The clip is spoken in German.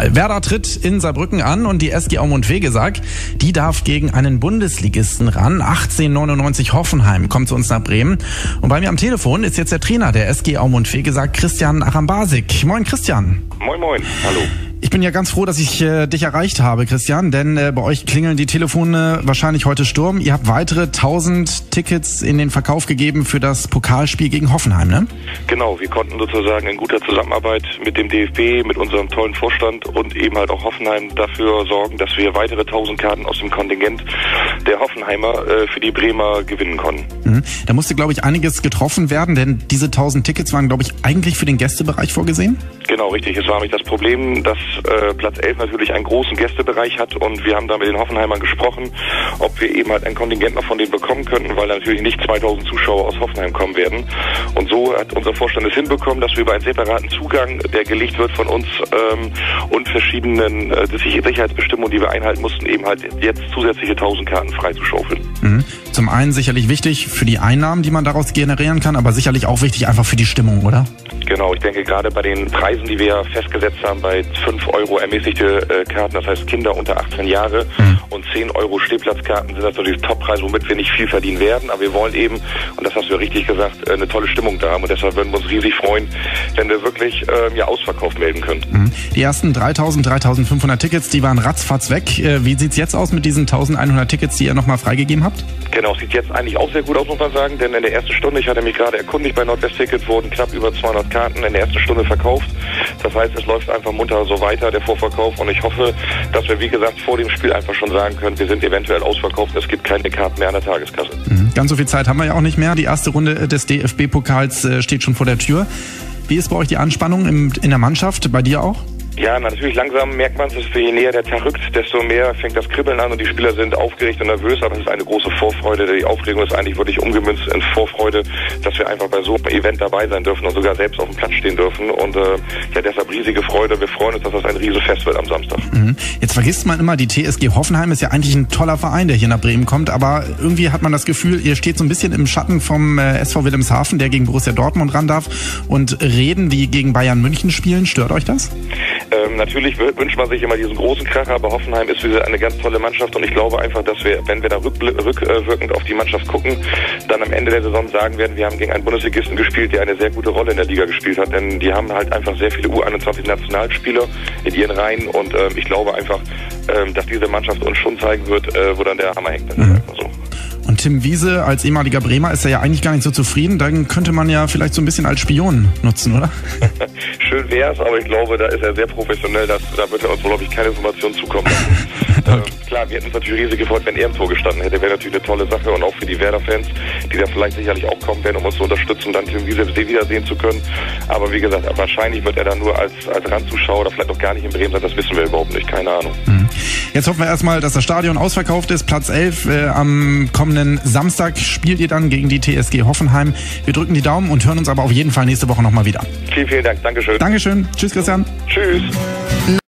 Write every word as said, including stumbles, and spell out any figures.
Fußball. Werder tritt in Saarbrücken an und die S G Aumund-Vegesack, die darf gegen einen Bundesligisten ran. achtzehnhundertneunundneunzig Hoffenheim kommt zu uns nach Bremen. Und bei mir am Telefon ist jetzt der Trainer der S G Aumund-Vegesack, Christian Arambasik. Moin Christian. Moin moin, hallo. Ich bin ja ganz froh, dass ich äh, dich erreicht habe, Christian, denn äh, bei euch klingeln die Telefone wahrscheinlich heute Sturm. Ihr habt weitere tausend Tickets in den Verkauf gegeben für das Pokalspiel gegen Hoffenheim, ne? Genau, wir konnten sozusagen in guter Zusammenarbeit mit dem D F B, mit unserem tollen Vorstand und eben halt auch Hoffenheim dafür sorgen, dass wir weitere tausend Karten aus dem Kontingent der Hoffenheimer äh, für die Bremer gewinnen konnten. Mhm. Da musste, glaube ich, einiges getroffen werden, denn diese tausend Tickets waren, glaube ich, eigentlich für den Gästebereich vorgesehen? Genau, richtig. Es war nämlich das Problem, dass äh, Platz elf natürlich einen großen Gästebereich hat und wir haben da mit den Hoffenheimern gesprochen, ob wir eben halt ein Kontingent noch von denen bekommen könnten, weil natürlich nicht zweitausend Zuschauer aus Hoffenheim kommen werden. Und so hat unser Vorstand es hinbekommen, dass wir über einen separaten Zugang, der gelegt wird von uns ähm, und verschiedenen äh, Sicherheitsbestimmungen, die wir einhalten mussten, eben halt jetzt zusätzliche tausend Karten freizuschaufeln. Mhm. Zum einen sicherlich wichtig für die Einnahmen, die man daraus generieren kann, aber sicherlich auch wichtig einfach für die Stimmung, oder? Genau, ich denke gerade bei den Preisen, die wir ja festgesetzt haben, bei fünf Euro ermäßigte äh, Karten, das heißt Kinder unter achtzehn Jahre mhm. und zehn Euro Stehplatzkarten sind das natürlich Toppreise, womit wir nicht viel verdienen werden, aber wir wollen eben, und das hast du ja richtig gesagt, eine tolle Stimmung da haben und deshalb würden wir uns riesig freuen, wenn wir wirklich äh, ja, Ausverkauf melden können. Mhm. Die ersten dreitausend, dreitausendfünfhundert Tickets, die waren ratzfatz weg. Wie sieht's jetzt aus mit diesen eintausendeinhundert Tickets, die ihr nochmal freigegeben habt? Genau, sieht jetzt eigentlich auch sehr gut aus, muss man sagen, denn in der ersten Stunde, ich hatte mich gerade erkundigt, bei Nordwest-Ticket wurden knapp über zweihundert Karten in der ersten Stunde verkauft. Das heißt, es läuft einfach munter so weiter, der Vorverkauf, und ich hoffe, dass wir, wie gesagt, vor dem Spiel einfach schon sagen können, wir sind eventuell ausverkauft, es gibt keine Karten mehr an der Tageskasse. Mhm. Ganz so viel Zeit haben wir ja auch nicht mehr. Die erste Runde des D F B-Pokals steht schon vor der Tür. Wie ist bei euch die Anspannung im, in der Mannschaft, bei dir auch? Ja, natürlich langsam merkt man es, je näher der Tag rückt, desto mehr fängt das Kribbeln an und die Spieler sind aufgeregt und nervös, aber es ist eine große Vorfreude. Die Aufregung ist eigentlich wirklich umgemünzt in Vorfreude, dass wir einfach bei so einem Event dabei sein dürfen und sogar selbst auf dem Platz stehen dürfen und äh, ja, deshalb riesige Freude. Wir freuen uns, dass das ein Riesenfest wird am Samstag. Mhm. Jetzt vergisst man immer, die T S G Hoffenheim ist ja eigentlich ein toller Verein, der hier nach Bremen kommt, aber irgendwie hat man das Gefühl, ihr steht so ein bisschen im Schatten vom äh, S V Wilhelmshaven, der gegen Borussia Dortmund ran darf, und Reden, die gegen Bayern München spielen. Stört euch das? Ähm, natürlich wünscht man sich immer diesen großen Kracher, aber Hoffenheim ist wieder eine ganz tolle Mannschaft und ich glaube einfach, dass wir, wenn wir da rückwirkend auf die Mannschaft gucken, dann am Ende der Saison sagen werden, wir haben gegen einen Bundesligisten gespielt, der eine sehr gute Rolle in der Liga gespielt hat, denn die haben halt einfach sehr viele U einundzwanzig Nationalspieler in ihren Reihen und ähm, ich glaube einfach, ähm, dass diese Mannschaft uns schon zeigen wird, äh, wo dann der Hammer hängt. Das ist einfach so. Und Tim Wiese als ehemaliger Bremer ist er ja eigentlich gar nicht so zufrieden. Dann könnte man ja vielleicht so ein bisschen als Spion nutzen, oder? Schön wär's, aber ich glaube, da ist er sehr professionell. Das, da wird er uns, glaube ich, keine Informationen zukommen lassen. Okay. äh, klar, wir hätten uns natürlich riesig gefreut, wenn er im Tor gestanden hätte. Wäre natürlich eine tolle Sache und auch für die Werder-Fans, die da vielleicht sicherlich auch kommen werden, um uns zu unterstützen, dann Tim Wiese wiedersehen zu können. Aber wie gesagt, wahrscheinlich wird er dann nur als, als Randzuschauer oder vielleicht auch gar nicht in Bremen sein. Das wissen wir überhaupt nicht. Keine Ahnung. Mhm. Jetzt hoffen wir erstmal, dass das Stadion ausverkauft ist. Platz elf äh, am kommenden Samstag spielt ihr dann gegen die T S G Hoffenheim. Wir drücken die Daumen und hören uns aber auf jeden Fall nächste Woche nochmal wieder. Vielen, vielen Dank. Dankeschön. Dankeschön. Tschüss, Christian. Tschüss.